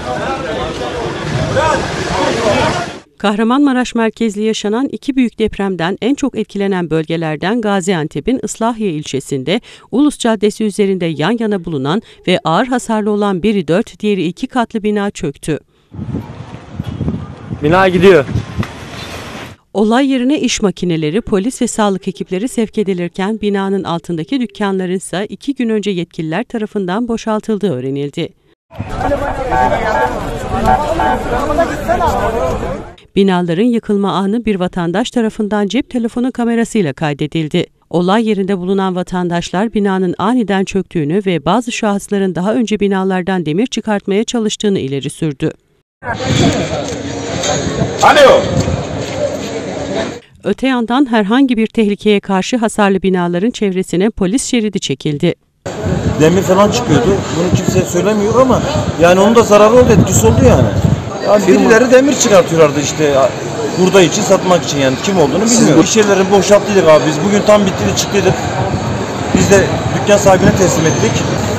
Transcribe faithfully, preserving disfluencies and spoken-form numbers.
Kahramanmaraş merkezli yaşanan iki büyük depremden en çok etkilenen bölgelerden Gaziantep'in Islahiye ilçesinde Ulus Caddesi üzerinde yan yana bulunan ve ağır hasarlı olan biri dört, diğeri iki katlı bina çöktü. Bina gidiyor. Olay yerine iş makineleri, polis ve sağlık ekipleri sevk edilirken binanın altındaki dükkanların ise iki gün önce yetkililer tarafından boşaltıldığı öğrenildi. Binaların yıkılma anı bir vatandaş tarafından cep telefonu kamerasıyla kaydedildi. Olay yerinde bulunan vatandaşlar binanın aniden çöktüğünü ve bazı şahısların daha önce binalardan demir çıkartmaya çalıştığını ileri sürdü. Alo. Öte yandan herhangi bir tehlikeye karşı hasarlı binaların çevresine polis şeridi çekildi. Demir falan çıkıyordu. Bunu kimseye söylemiyor ama yani onun da zararı oldu, etkisi oldu yani. Yani birileri demir çıkartıyorlardı işte burada için, satmak için, yani kim olduğunu bilmiyorum. İş yerlerini boşalttıydık abi biz. Bugün tam bitti, çıktıydık. Biz de dükkan sahibine teslim ettik.